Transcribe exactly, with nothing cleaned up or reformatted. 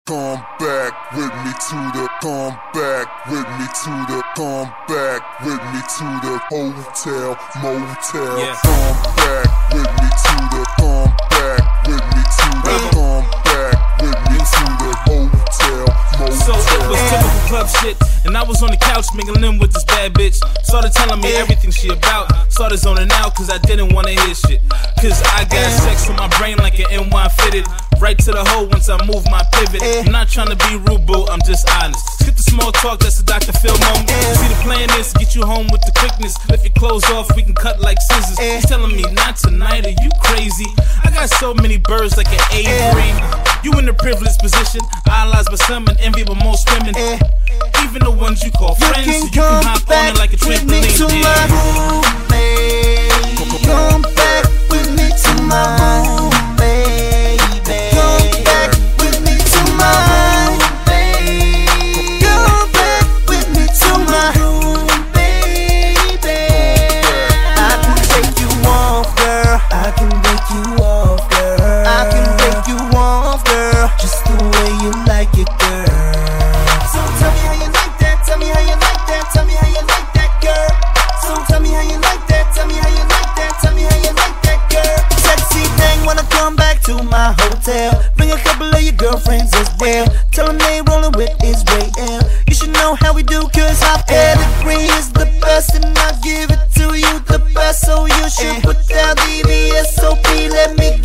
Come back with me to the, come back with me to the, come back with me to the hotel, motel. Yeah. Come back with me to the, come back with me to the, come back with me to the hotel, motel. So it was typical club shit, and I was on the couch mingling with this bad bitch. Started telling me everything she about. Started zoning out cause I didn't wanna hear shit. Cause I got sex in my brain like an N one fitted. Right to the hole once I move my pivot. I'm not trying to be rude, boo, I'm just honest. Skip the small talk, that's the Doctor Phil moment. See the plan is get you home with the quickness. Lift your clothes off, we can cut like scissors. He's telling me not tonight, are you crazy? I got so many birds like an Avery. You in the privileged position, idolized by some and envy by most women. Even the ones you call friends, so you can hop on it like a trampoline. To my room, babe. Come back with me to my room, baby. Come back with me to my baby. Come back with me to my room, baby. I can take you off, girl. I can break you off, girl. I can break you off, girl. Just the way you like it, girl. So tell me how you like that. Tell me how you like that. Tell me how you like that, girl. So tell me how you like that. Tell me how you like that. Tell me how you like that, girl. Sexy thing wanna come back to my hotel. Bring a couple of your girlfriends as well. Tell them they rollin' with Israel. You should know how we do cause our pedigree is the best. And I'll give it to you the best. So you should put down the V S O P. Let me